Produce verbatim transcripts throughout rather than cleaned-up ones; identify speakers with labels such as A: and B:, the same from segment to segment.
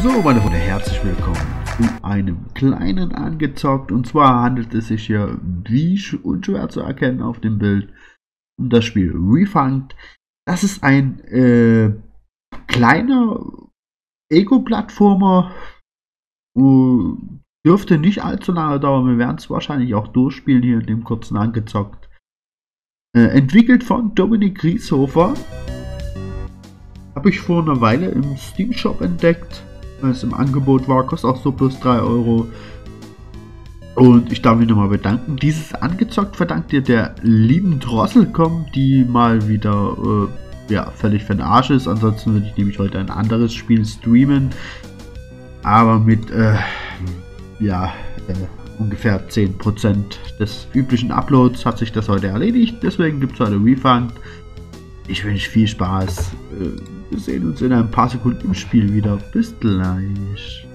A: So, meine Freunde, herzlich willkommen zu einem kleinen Angezockt. Und zwar handelt es sich hier, wie unschwer zu erkennen auf dem Bild, um das Spiel Refund. Das ist ein äh, kleiner Ego-Plattformer. Uh, dürfte nicht allzu lange dauern. Wir werden es wahrscheinlich auch durchspielen hier in dem kurzen Angezockt. Äh, entwickelt von Dominik Grieshofer. Habe ich vor einer Weile im Steam Shop entdeckt, weil es im Angebot war, kostet auch so plus drei Euro. Und ich darf mich nochmal bedanken. Dieses Angezockt verdankt ihr der lieben Drosselcom, die mal wieder äh, ja, völlig für den Arsch ist. Ansonsten würde ich nämlich heute ein anderes Spiel streamen. Aber mit äh, ja, äh, ungefähr zehn Prozent des üblichen Uploads hat sich das heute erledigt. Deswegen gibt es heute Refund. Ich wünsche viel Spaß. Wir sehen uns in ein paar Sekunden im Spiel wieder. Bis gleich.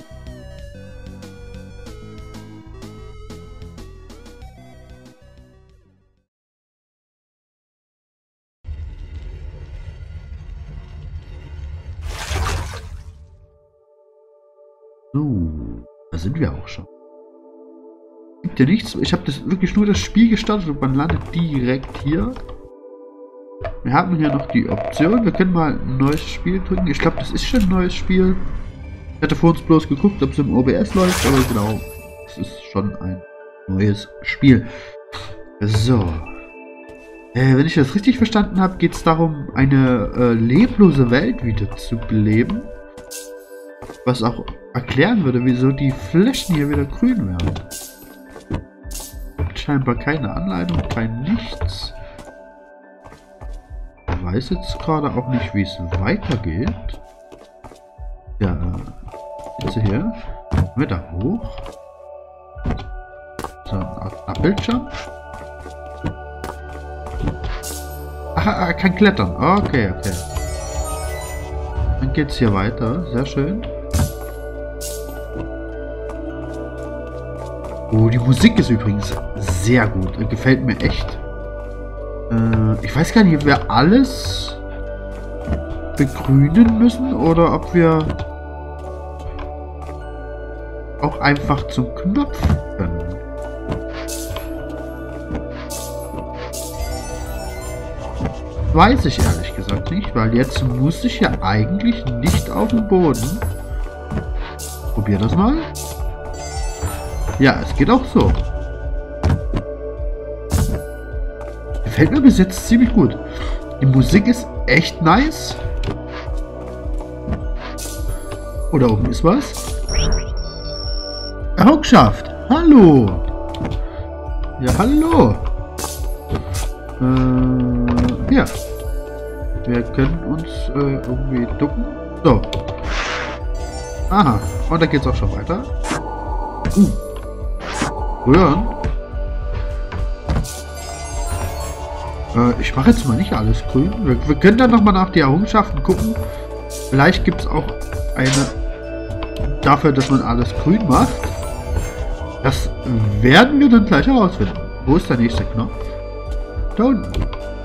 A: So, da sind wir auch schon. Gibt ja nichts. Ich habe das wirklich nur das Spiel gestartet und man landet direkt hier. Wir haben hier noch die Option, wir können mal ein neues Spiel drücken. Ich glaube, das ist schon ein neues Spiel. Ich hatte vor uns bloß geguckt, ob es im O B S läuft, aber genau, es ist schon ein neues Spiel. So. Äh, wenn ich das richtig verstanden habe, geht es darum, eine äh, leblose Welt wieder zu beleben. Was auch erklären würde, wieso die Flächen hier wieder grün werden. Scheinbar keine Anleitung, kein Nichts. Ich weiß jetzt gerade auch nicht, wie es weitergeht. Ja, jetzt hier. Gehen wir da hoch. So, eine Art Bildschirm. Ach, er kann klettern. Okay, okay. Dann geht's hier weiter. Sehr schön. Oh, die Musik ist übrigens sehr gut. Gefällt mir echt. Ich weiß gar nicht, ob wir alles begrünen müssen oder ob wir auch einfach zum Knopf können. Weiß ich ehrlich gesagt nicht, weil jetzt muss ich ja eigentlich nicht auf dem Boden. Probier das mal. Ja, es geht auch so. Gefällt mir bis jetzt ziemlich gut. Die Musik ist echt nice. Oh, da oben ist was. Errungenschaft. Hallo. Ja, hallo. Äh, ja. Wir können uns äh, irgendwie ducken. So. Aha. Und da geht's auch schon weiter. Uh. Rühren. Ich mache jetzt mal nicht alles grün. Wir, wir können dann nochmal nach die Errungenschaften gucken. Vielleicht gibt es auch eine dafür, dass man alles grün macht. Das werden wir dann gleich herausfinden. Wo ist der nächste Knopf? Da unten.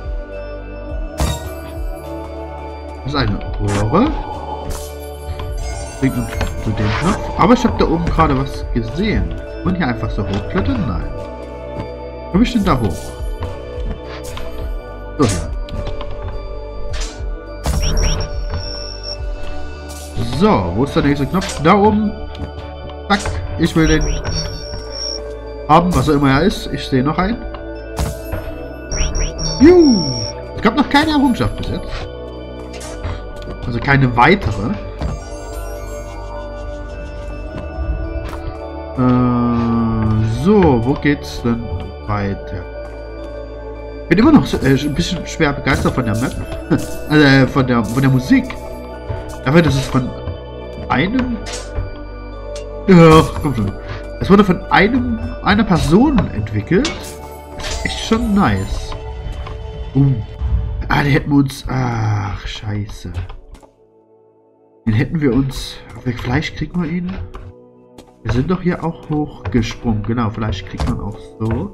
A: Das ist eine Röhre. Bringt uns zu dem Knopf. Aber ich habe da oben gerade was gesehen. Und hier einfach so hochklettern? Nein. Komme ich denn da hoch? So, hier. So, wo ist der nächste Knopf? Da oben. Zack. Ich will den haben, was auch immer er ist. Ich sehe noch einen. Juhu. Es gab noch keine Errungenschaft bis jetzt. Also keine weitere. Äh, so, wo geht's denn weiter? Ich bin immer noch so, äh, ein bisschen schwer begeistert von der Map. Also äh, von der von der Musik. Dafür, dass es von einem. Ja, komm schon. Es wurde von einem einer Person entwickelt. Das ist echt schon nice. Uh. Ah, den hätten wir uns. Ach, scheiße. Den hätten wir uns. Vielleicht kriegen wir ihn. Wir sind doch hier auch hochgesprungen. Genau, vielleicht kriegt man auch so.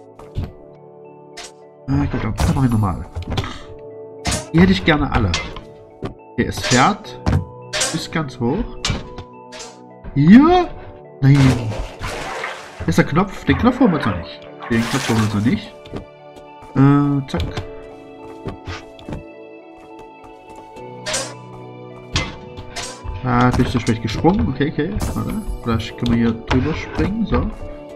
A: Ah, ich glaube, das mache ich normal. Die hätte ich gerne alle. Okay, es fährt bis ganz hoch. Hier? Nein. Hier ist der Knopf. Den Knopf haben wir jetzt noch nicht. Den Knopf haben wir jetzt noch nicht. Äh, zack. Ah, bin ich so schlecht gesprungen. Okay, okay. Warte. Vielleicht können wir hier drüber springen. So.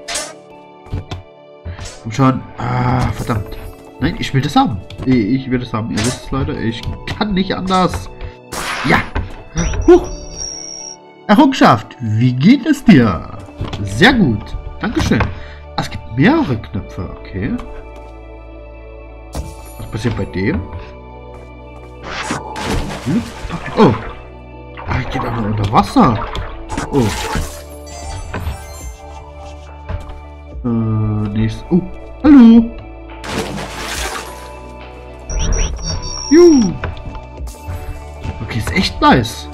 A: Komm schon. Ah, verdammt. Nein, ich will das haben. Ich will das haben. Ihr wisst es, Leute. Ich kann nicht anders. Ja. Huch. Errungenschaft. Wie geht es dir? Sehr gut. Dankeschön. Es gibt mehrere Knöpfe. Okay. Was passiert bei dem? Hm? Oh. Ah, ich geht auch noch unter Wasser. Oh. Äh, nächstes. Oh. Hallo. Juhu. Okay, ist echt nice.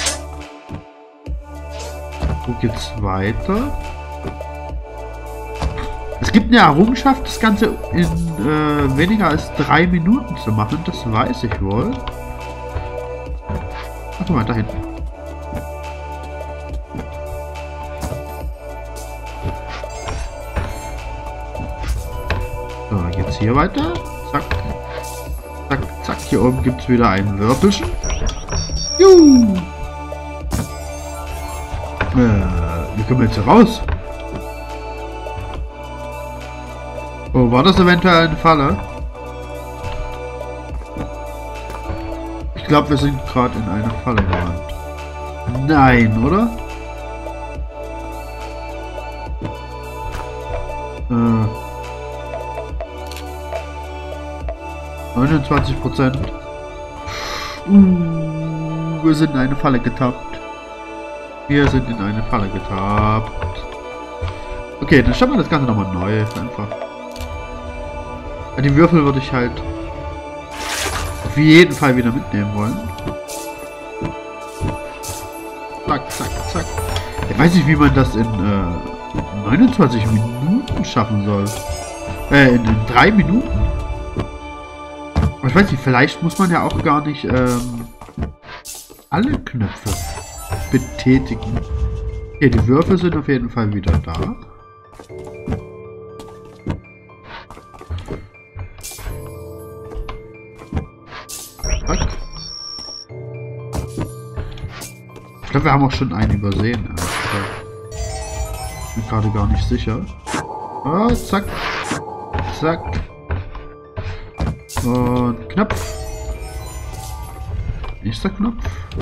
A: Wo geht's weiter? Es gibt eine Errungenschaft, das Ganze in äh, weniger als drei Minuten zu machen. Das weiß ich wohl. Ach, mal da hinten. So, dann geht's hier weiter. Zack. Zack, zack. Hier oben gibt es wieder ein Würfelchen. Juhu. Äh, wie kommen wir jetzt hier raus? Oh, war das eventuell eine Falle? Ich glaube, wir sind gerade in einer Falle gelandet. Nein, oder? Äh. neunundzwanzig Prozent. Uh, wir sind in eine Falle getappt. Wir sind in eine Falle getappt. Okay, dann starten wir das Ganze nochmal neu. Einfach. Die Würfel würde ich halt auf jeden Fall wieder mitnehmen wollen. Zack, zack, zack. Ich weiß nicht, wie man das in äh, neunundzwanzig Minuten schaffen soll. Äh, in, in drei Minuten. Aber ich weiß nicht, vielleicht muss man ja auch gar nicht ähm, alle Knöpfe betätigen. Okay, die Würfel sind auf jeden Fall wieder da. Ich glaube, wir haben auch schon einen übersehen. Ich bin gerade gar nicht sicher. Oh, zack. Zack. Und Knopf. Nächster Knopf.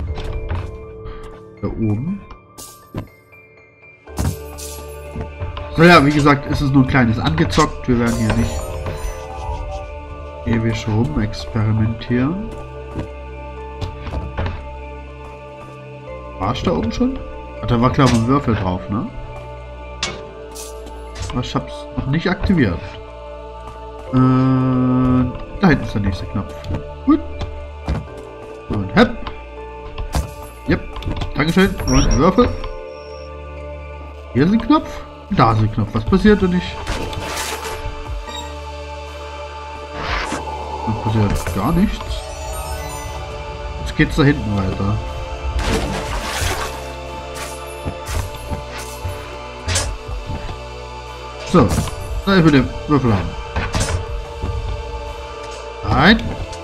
A: Da oben. So, ja, wie gesagt, ist es nur ein kleines angezockt. Wir werden hier nicht ewig rum experimentieren. War ich da oben schon? Ach, da war, glaube ich, ein Würfel drauf, ne? Aber ich hab's noch nicht aktiviert. Äh, da hinten ist der nächste Knopf. Gut. Und hepp. Yep. Dankeschön. Und ein Würfel. Hier ist ein Knopf. Da ist ein Knopf. Was passiert, wenn ich... Da passiert gar nichts. Jetzt geht's da hinten weiter. So, da ich will den Würfel haben. Nein.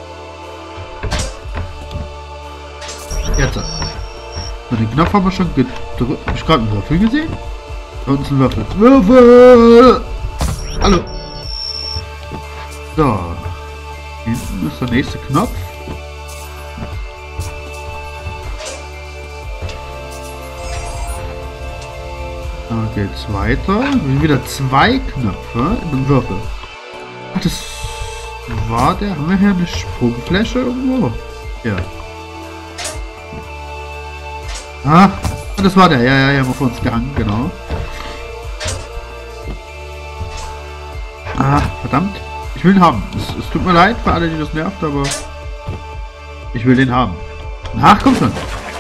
A: Jetzt. So, den Knopf haben wir schon gedrückt. Hab ich gerade einen Würfel gesehen? Da unten ist ein Würfel. Würfel! Hallo. So. Hinten ist der nächste Knopf. Da geht's weiter. Wir haben wieder zwei Knöpfe in einem Würfel. Ach, das war der. Haben wir hier eine Sprungfläche irgendwo? Ja. Ah, das war der. Ja, ja, ja, haben wir vor uns gehangen, genau. Ah, verdammt. Ich will ihn haben. Es, es tut mir leid für alle, die das nervt, aber ich will den haben. Ach, komm schon.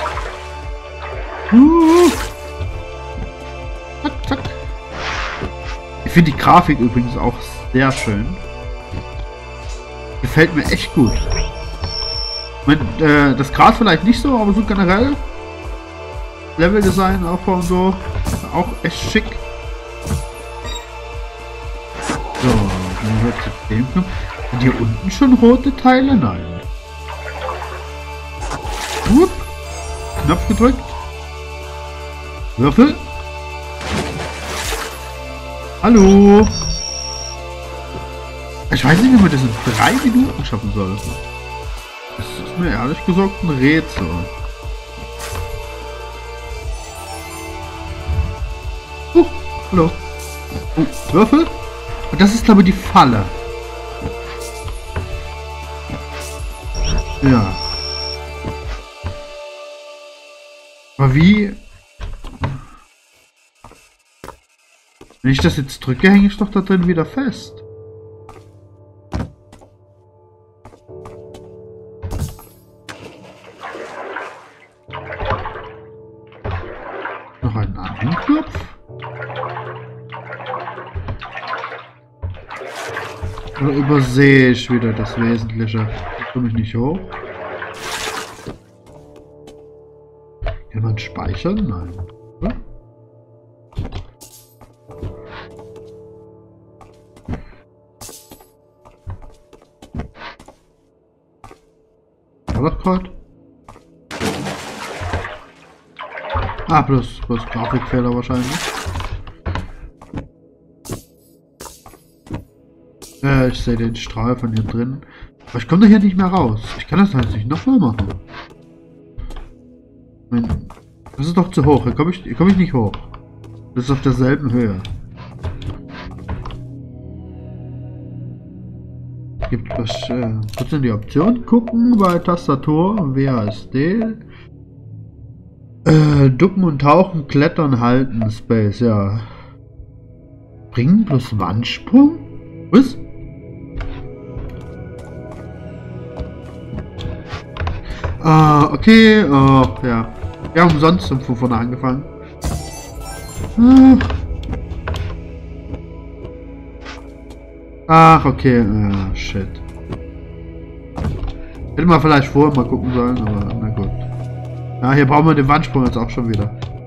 A: Uh. Zack, zack. Ich finde die Grafik übrigens auch sehr schön. Gefällt mir echt gut. Ich mein, äh, das Gras vielleicht nicht so, aber so generell Leveldesign, Aufbau und so. Auch echt schick. So, dann wird zu dem Knopf. Sind hier unten schon rote Teile? Nein. Hup. Knopf gedrückt. Würfel. Hallo. Ich weiß nicht, wie man das in drei Minuten schaffen soll. Das ist mir ehrlich gesagt ein Rätsel. Uh, hallo. Oh, Würfel. Und das ist, glaube ich, die Falle. Ja. Aber wie... Wenn ich das jetzt drücke, hänge ich doch da drin wieder fest. Noch einen anderen Knopf. Oder übersehe ich wieder das Wesentliche? Komme ich nicht hoch? Kann man speichern? Nein. Oder? War doch gerade? Ah, plus, plus Grafikfehler wahrscheinlich. Äh, ich sehe den Strahl von hier drin. Aber ich komme da hier nicht mehr raus. Ich kann das halt nicht nochmal machen. Das ist doch zu hoch. Hier komme ich, hier komm ich nicht hoch. Das ist auf derselben Höhe. Gibt was, äh, kurz in die Option gucken bei Tastatur, W A S D. Äh, ducken und tauchen, klettern, halten, Space, ja. Springen plus Wandsprung? Was? Ah, okay, oh, ja. Wir haben umsonst um von vorne angefangen. Ach, okay, ah, shit. Hätte man vielleicht vorher mal gucken sollen, aber na gut. Ja, hier brauchen wir den Wandsprung jetzt auch schon wieder.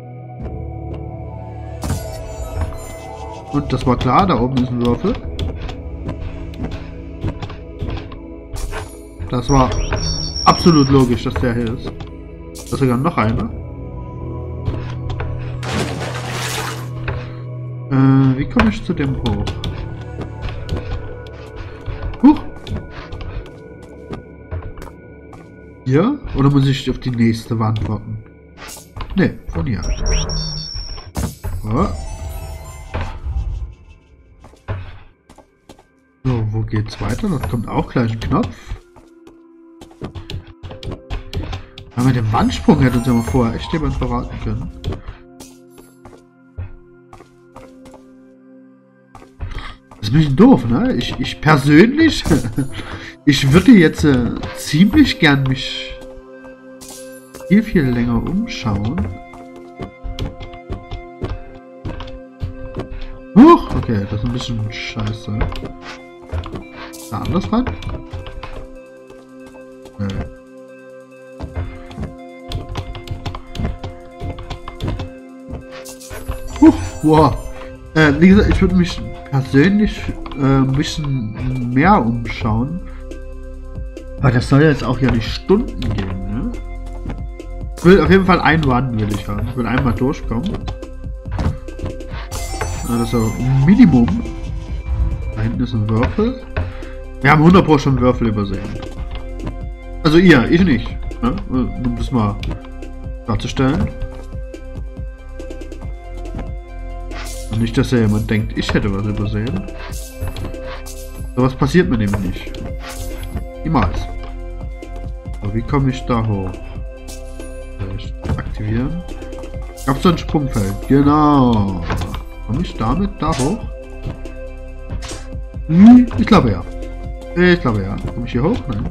A: Und das war klar, da oben ist ein Würfel. Das war absolut logisch, dass der hier ist. Da ist sogar noch einer. Äh, wie komme ich zu dem hoch? Huch! Hier? Oder muss ich auf die nächste Wand warten? Ne, von hier. Oh. So, wo geht's weiter? Da kommt auch gleich ein Knopf. Aber mit dem Wandsprung hätte uns ja mal vorher echt jemand verraten können. Das ist ein bisschen doof, ne? Ich, ich persönlich, ich würde jetzt äh, ziemlich gern mich viel, viel länger umschauen. Huch, okay, das ist ein bisschen scheiße. Da anders ran? Nee. Huch, wow. Äh, wie gesagt, ich würde mich persönlich äh, ein bisschen mehr umschauen. Aber das soll jetzt auch ja nicht Stunden gehen, ne? Ich will auf jeden Fall ein Run will ich haben. Ich will einmal durchkommen. Ja, das ist so ein Minimum. Da hinten ist ein Würfel. Wir haben hundert Prozent schon Würfel übersehen. Also ihr, ich nicht. Ne? Um das mal darzustellen. Und nicht, dass ja jemand denkt, ich hätte was übersehen. So was passiert mir nämlich nicht. Niemals. So, wie komme ich da hoch? Vielleicht aktivieren. Gab es so ein Sprungfeld? Genau. Komme ich damit da hoch? Hm, ich glaube ja. Ich glaube ja. Komme ich hier hoch? Nein.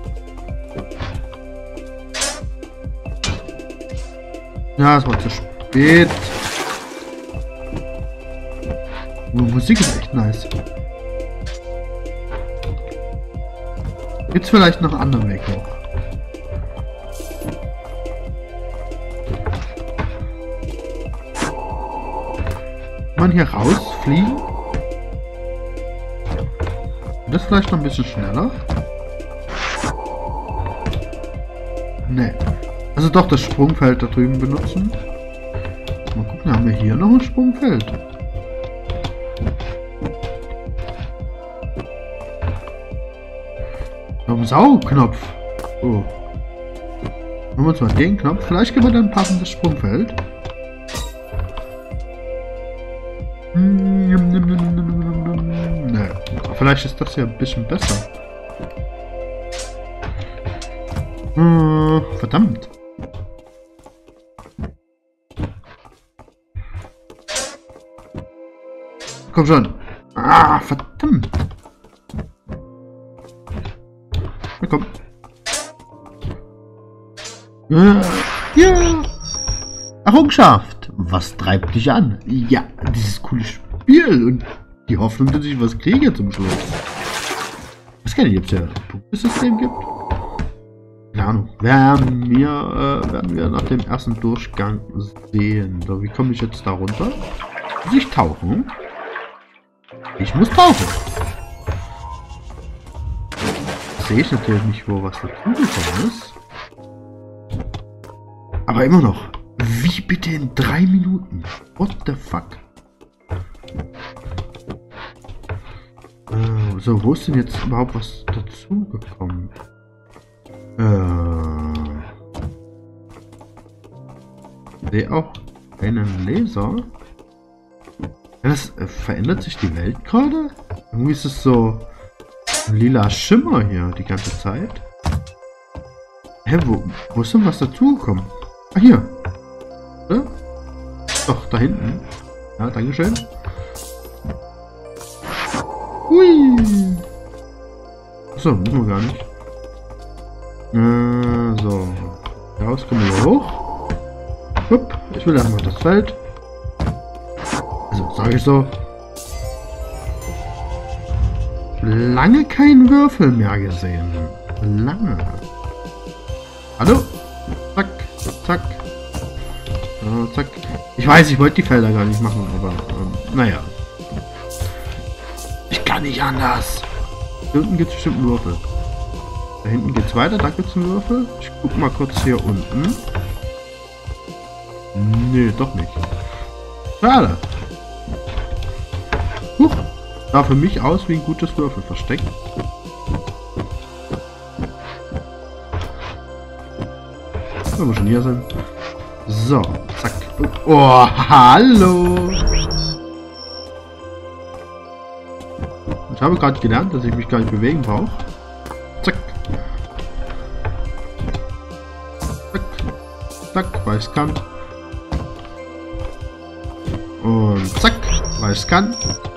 A: Ja, es war zu spät. Die Musik ist echt nice. Gibt's vielleicht noch einen anderen Weg hoch? man hier rausfliegen? Das vielleicht noch ein bisschen schneller? Ne. Also doch das Sprungfeld da drüben benutzen. Mal gucken, haben wir hier noch ein Sprungfeld? Noch ein Saugknopf. Oh. Machen wir uns mal den Knopf. Vielleicht gibt wir dann ein passendes Sprungfeld. Ne. Vielleicht ist das ja ein bisschen besser. Hm, verdammt. Komm schon. Ah, verdammt. Na komm. Ja. Ja. Errungenschaft. Was treibt dich an? Ja, dieses coole Spiel und die Hoffnung, dass ich was kriege zum Schluss. Was kann ich, ob es ja ein Punktesystem gibt? Keine Ahnung. Werden wir, äh, werden wir nach dem ersten Durchgang sehen. So, wie komme ich jetzt da runter? Muss ich tauchen? Ich muss tauchen. Sehe ich natürlich nicht, wo was dazugekommen ist. Aber immer noch. Wie bitte in drei Minuten? What the fuck? Äh, so, wo ist denn jetzt überhaupt was dazugekommen? Äh. Sehe auch einen Laser. Das, äh, verändert sich die Welt gerade? Irgendwie ist es so ein lila Schimmer hier die ganze Zeit. Hä, wo, wo ist denn was dazugekommen? Ah, hier. Oder? Doch, da hinten. Ja, dankeschön. Hui. Achso, müssen wir gar nicht. Äh, so. Daraus kommen wir hoch. Hup, ich will einfach das Feld. Also, sage ich so. Lange keinen Würfel mehr gesehen. Lange. Hallo? Zack, zack. Äh, zack. Ich weiß, ich wollte die Felder gar nicht machen, aber ähm, naja. Ich kann nicht anders. Hier unten gibt es bestimmt einen Würfel. Da hinten geht's weiter, da gibt es einen Würfel. Ich guck mal kurz hier unten. Nee, doch nicht. Schade. Huch. Sah für mich aus wie ein gutes Würfelversteck. Wenn wir schon hier sind. So, zack. Oh, hallo. Ich habe gerade gelernt, dass ich mich gar nicht bewegen brauche. Zack. Zack. Zack, weil ich kann. Und zack, weil ich kann.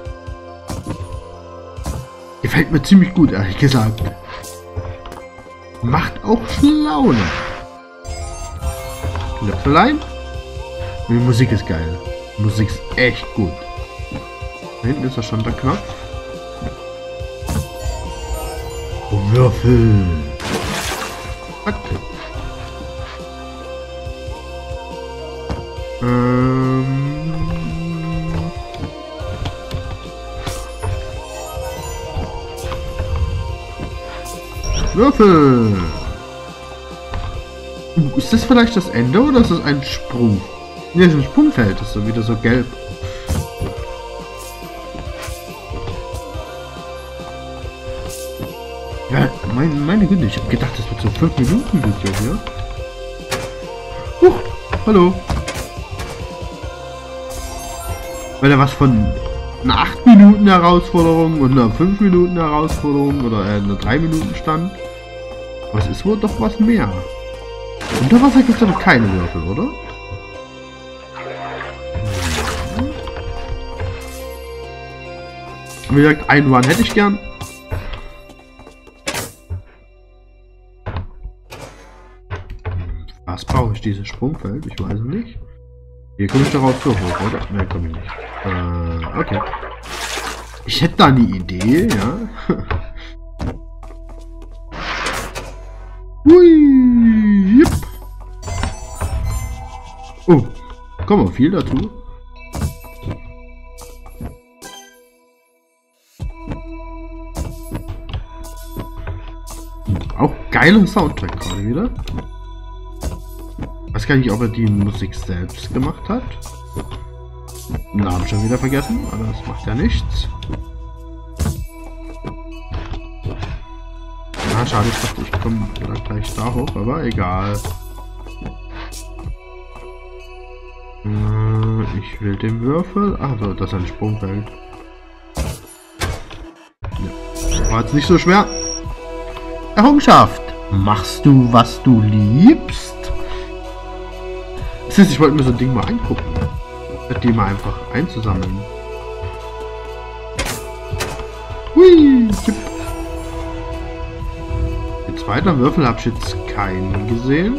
A: Gefällt mir ziemlich gut, ehrlich gesagt. Macht auch Laune. Löffelein. Die Musik ist geil. Die Musik ist echt gut. Da hinten ist ja schon der Knopf. Würfel. Zack. Ähm. Würfel. Uh, ist das vielleicht das Ende oder ist das ein Sprung? Ne, ist ein Sprungfeld. Das ist so wieder so gelb. Ja, mein, meine Güte, ich habe gedacht, das wird so fünf Minuten Video hier. Huch, hallo. Weil er was von einer acht Minuten Herausforderung und einer fünf Minuten Herausforderung oder äh, einer drei Minuten stand. Was ist wohl doch was mehr? Unter Wasser gibt es aber keine Würfel, oder? Wie gesagt, einen One hätte ich gern. Was brauche ich dieses Sprungfeld? Ich weiß es nicht. Hier komme ich darauf so hoch, oder? Ne, komme ich nicht. Äh, okay. Ich hätte da eine Idee, ja. Hui, jupp. Oh, kommen wir viel dazu. geiler Soundtrack gerade wieder. Ich weiß gar nicht, ob er die Musik selbst gemacht hat. Namen schon wieder vergessen, aber das macht ja nichts. Na, schade, ich dachte, ich komme gleich da hoch, aber egal. Äh, ich will den Würfel. Also, das ist ein Sprungfeld. Ja. War jetzt nicht so schwer. Errungenschaft. Machst du, was du liebst? Das heißt, ich wollte mir so ein Ding mal angucken. Die mal einfach einzusammeln. Hui! Den zweiten Würfel habe ich jetzt keinen gesehen.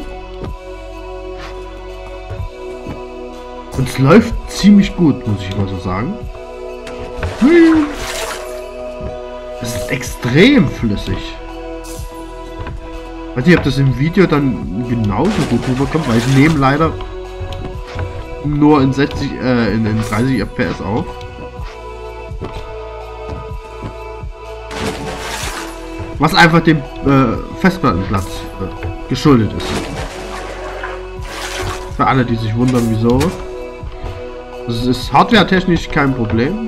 A: Und es läuft ziemlich gut, muss ich mal so sagen. Hui! Es ist extrem flüssig. Ich weiß nicht, ob das im Video dann genauso gut rüberkommt, weil ich nehme leider nur in sechzig, äh, in, in dreißig F P S auf. Was einfach dem äh, Festplattenplatz äh, geschuldet ist. Für alle, die sich wundern, wieso. Das ist hardware-technisch kein Problem.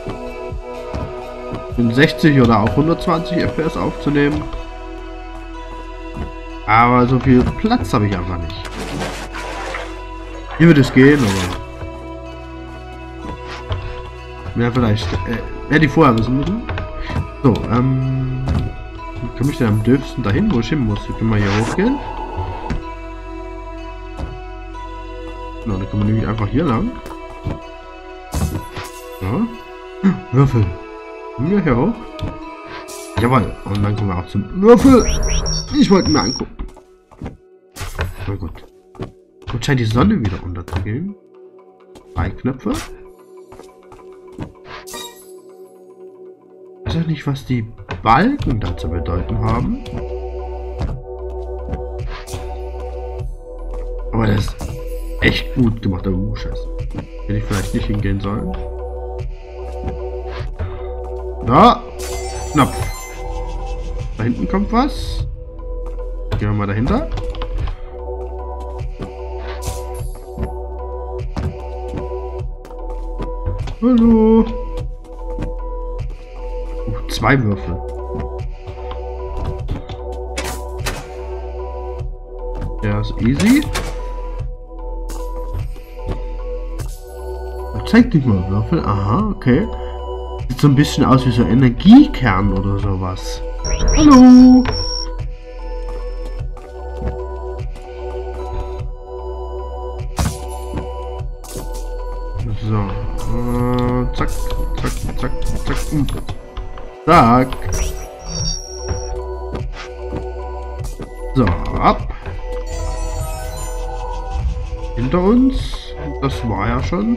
A: In sechzig oder auch hundertzwanzig F P S aufzunehmen. Aber so viel Platz habe ich einfach nicht. Hier würde es gehen, aber ja, vielleicht äh, hätte ich vorher wissen müssen. So, ähm, wie komme ich denn am dürfsten dahin, wo ich hin muss? Ich kann mal hier hochgehen. No, dann kommen wir nämlich einfach hier lang. Ja. Würfel. Kommen wir hier hoch? Jawohl. Und dann kommen wir auch zum Würfel. Ich wollte mir angucken. Na gut. Gut, scheint die Sonne wieder unterzugehen. Drei Knöpfe. Ich weiß auch nicht, was die Balken da zu bedeuten haben. Aber das ist echt gut gemacht. Oh, scheiße. Hätte ich vielleicht nicht hingehen sollen. Da. Knopf. Da hinten kommt was. Gehen wir mal dahinter. Hallo. Oh, zwei Würfel. Ja, ist easy. Zeigt nicht mal Würfel. Aha, okay. Sieht so ein bisschen aus wie so ein Energiekern oder sowas. Hallo. So. Äh, zack, zack, zack, zack. Uh. Zack. So, ab. Hinter uns. Das war ja schon.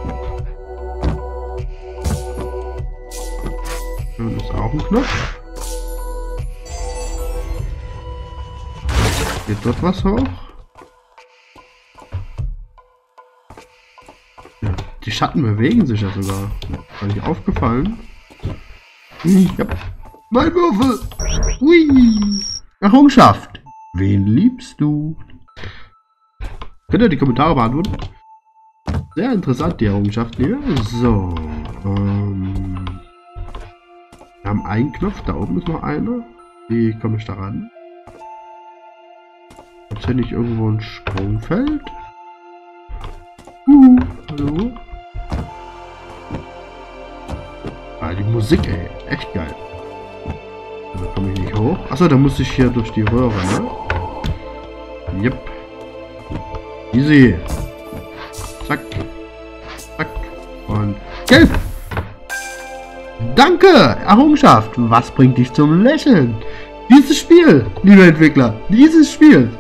A: Und ist auch ein Knopf. Geht dort was hoch? Ja, die Schatten bewegen sich ja sogar. Ist nicht aufgefallen. Ich hab mein Würfel. Hui. Errungenschaft. Wen liebst du? Könnt ihr die Kommentare beantworten? Sehr interessant, die Errungenschaften hier. So. Ähm, wir haben einen Knopf. Da oben ist noch einer. Wie komme ich da ran? Jetzt finde ich irgendwo ein Sprungfeld. Uh, hallo. Ah, die Musik, ey. Echt geil. Da komme ich nicht hoch. Achso, da muss ich hier durch die Röhre, ne? Yep. Easy. Zack. Zack. Und gelb. Danke, Errungenschaft. Was bringt dich zum Lächeln? Dieses Spiel, liebe Entwickler. Dieses Spiel.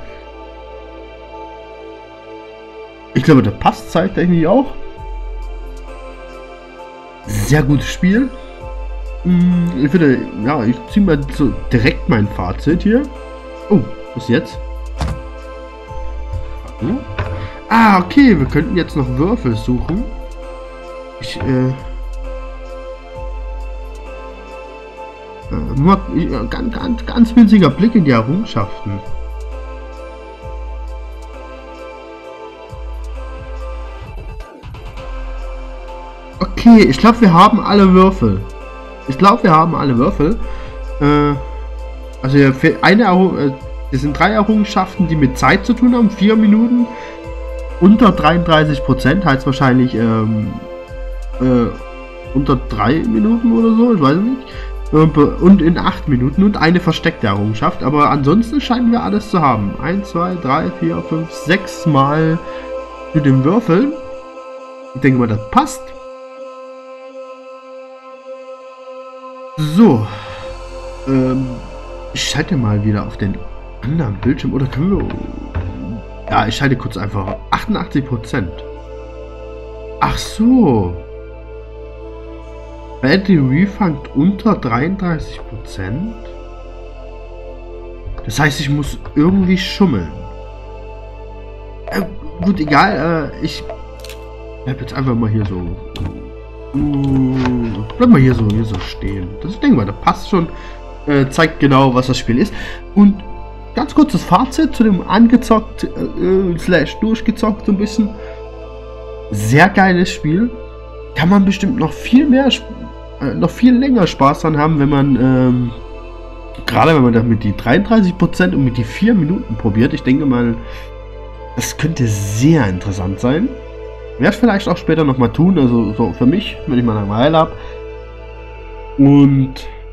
A: Ich glaube, das passt zeittechnisch auch. Sehr gutes Spiel. Ich finde, ja, ich ziehe mal so direkt mein Fazit hier. Oh, was jetzt? Hm? Ah, okay, wir könnten jetzt noch Würfel suchen. Ich, äh... Ähm, nur ganz, ganz, ganz winziger Blick in die Errungenschaften. Okay, ich glaube, wir haben alle Würfel. Ich glaube, wir haben alle Würfel. Äh, also hier fehlt eine Errung, das sind drei Errungenschaften, die mit Zeit zu tun haben. Vier Minuten. Unter dreiunddreißig Prozent heißt wahrscheinlich ähm, äh, unter drei Minuten oder so, ich weiß nicht. Und in acht Minuten und eine versteckte Errungenschaft. Aber ansonsten scheinen wir alles zu haben. eins, zwei, drei, vier, fünf, sechs Mal zu den Würfeln. Ich denke mal, das passt. So. Ähm, ich schalte mal wieder auf den anderen Bildschirm. Oder können wir... Ja, ich schalte kurz einfach. achtundachtzig Prozent. Ach so. Battery Refund unter dreiunddreißig Prozent. Das heißt, ich muss irgendwie schummeln. Äh, gut, egal. Äh, ich bleib jetzt einfach mal hier so. Uh, bleib mal hier so, hier so stehen. Das ich denke mal, das passt schon. Äh, zeigt genau, was das Spiel ist. Und ganz kurzes Fazit zu dem angezockt, äh, slash durchgezockt so ein bisschen. Sehr geiles Spiel. Kann man bestimmt noch viel mehr, äh, noch viel länger Spaß dran haben, wenn man, ähm, gerade wenn man das mit die dreiunddreißig Prozent und mit die vier Minuten probiert. Ich denke mal, das könnte sehr interessant sein. Werde ich vielleicht auch später nochmal tun, also so für mich, wenn ich mal Langeweile habe. Und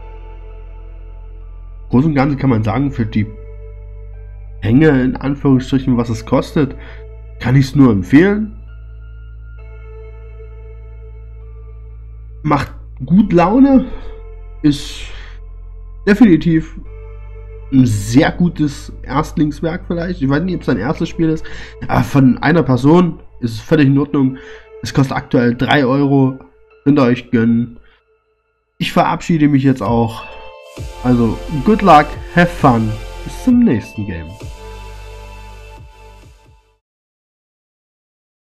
A: groß und ganzen kann man sagen, für die Hänge in Anführungsstrichen, was es kostet, kann ich es nur empfehlen. Macht gut Laune, ist definitiv ein sehr gutes Erstlingswerk vielleicht. Ich weiß nicht, ob es sein erstes Spiel ist, aber von einer Person ist es völlig in Ordnung. Es kostet aktuell drei Euro. Könnt ihr euch gönnen. Ich verabschiede mich jetzt auch. Also, good luck, have fun. Bis zum nächsten Game.